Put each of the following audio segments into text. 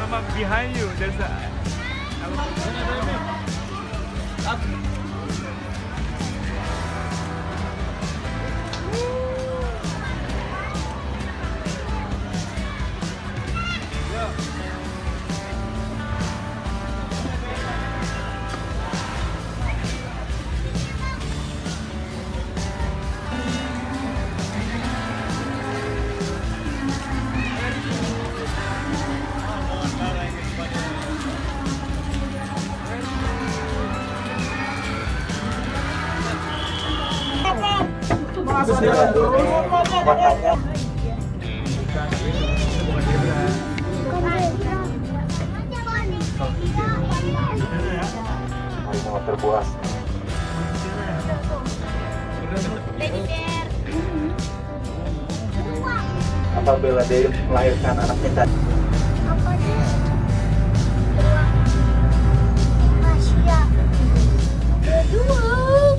Mama, behind you, there's a up. Mau terbuas. Apabila dia melahirkan anaknya tadi. Apa dia? Asia. Kedua.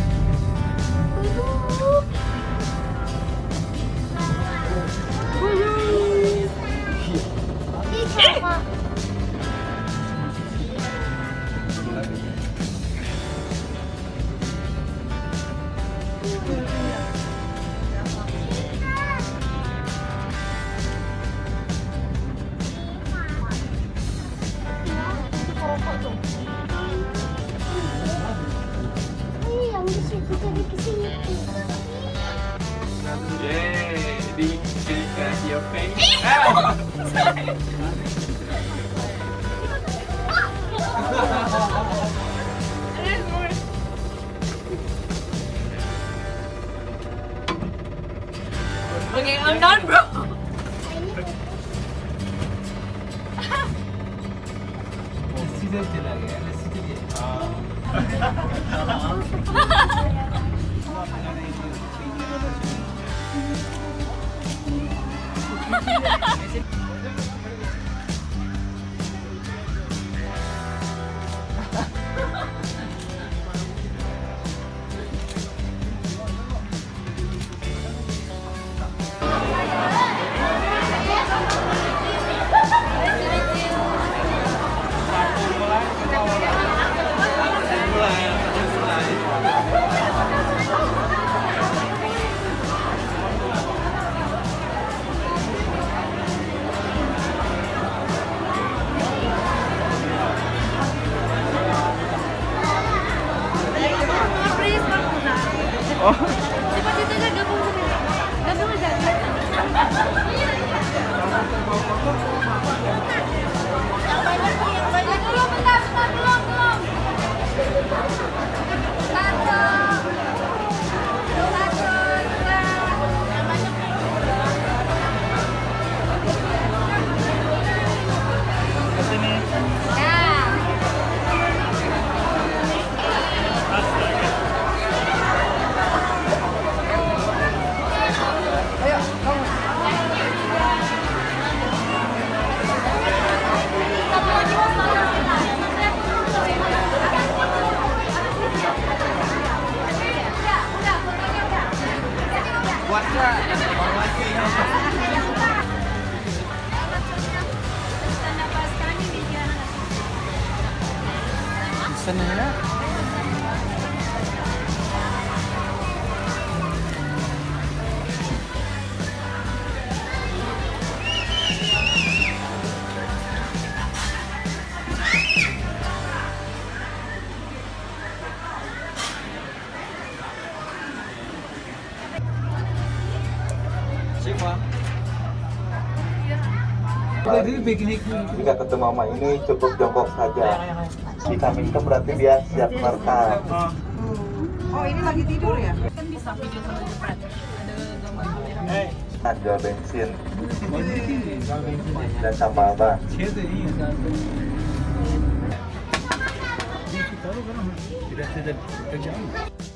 Yang di situ tadi kesini. Di your face. Okay, I'm done, bro. सीधे चला गया ना सीधे Cepat aja gabung aja. Banyak belum, bentar, belum. Sana ya. Jika ketemu mama ini cukup jongkok saja. Vitamin K berarti dia siap merekam. Oh, ini lagi tidur ya? Kan bisa video sama jepret. Ada gambar. Ada bensin dan tambah ban. Tidak kerja.